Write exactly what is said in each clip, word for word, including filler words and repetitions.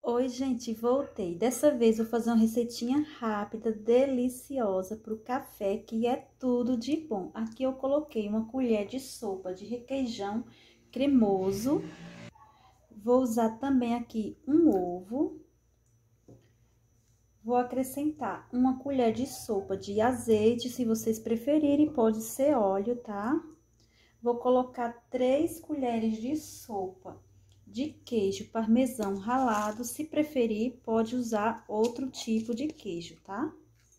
Oi, gente, voltei. Dessa vez vou fazer uma receitinha rápida, deliciosa para o café, que é tudo de bom. Aqui eu coloquei uma colher de sopa de requeijão cremoso. Vou usar também aqui um ovo. Vou acrescentar uma colher de sopa de azeite, se vocês preferirem, pode ser óleo, tá? Vou colocar três colheres de sopa de queijo parmesão ralado, se preferir, pode usar outro tipo de queijo, tá?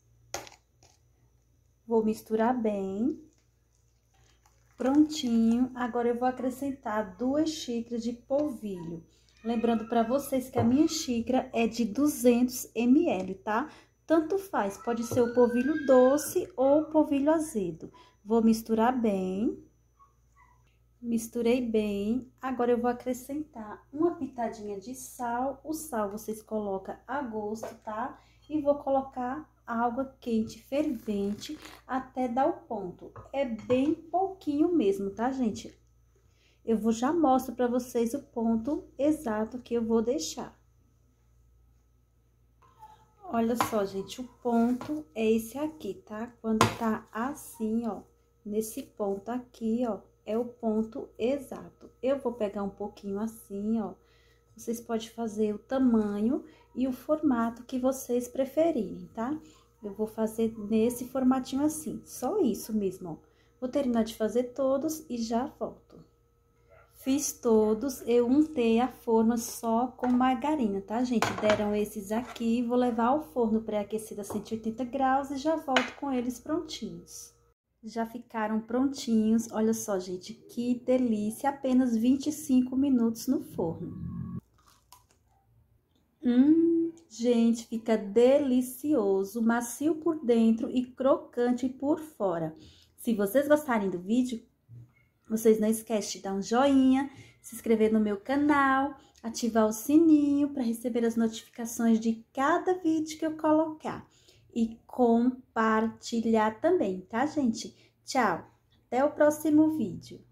Vou misturar bem. Prontinho. Agora eu vou acrescentar duas xícaras de polvilho. Lembrando para vocês que a minha xícara é de duzentos mililitros, tá? Tanto faz, pode ser o polvilho doce ou o polvilho azedo. Vou misturar bem. Misturei bem, agora eu vou acrescentar uma pitadinha de sal, o sal vocês colocam a gosto, tá? E vou colocar água quente, fervente, até dar o ponto. É bem pouquinho mesmo, tá, gente? Eu vou já mostro pra vocês o ponto exato que eu vou deixar. Olha só, gente, o ponto é esse aqui, tá? Quando tá assim, ó, nesse ponto aqui, ó, é o ponto exato. Eu vou pegar um pouquinho assim, ó. Vocês podem fazer o tamanho e o formato que vocês preferirem, tá? Eu vou fazer nesse formatinho assim, só isso mesmo, ó. Vou terminar de fazer todos e já volto. Fiz todos, eu untei a forma só com margarina, tá, gente? Deram esses aqui, vou levar ao forno pré-aquecido a cento e oitenta graus e já volto com eles prontinhos. Já ficaram prontinhos, olha só, gente, que delícia, apenas vinte e cinco minutos no forno. Hum, gente, fica delicioso, macio por dentro e crocante por fora. Se vocês gostarem do vídeo, vocês não esquecem de dar um joinha, se inscrever no meu canal, ativar o sininho para receber as notificações de cada vídeo que eu colocar. E compartilhar também, tá, gente? Tchau, até o próximo vídeo.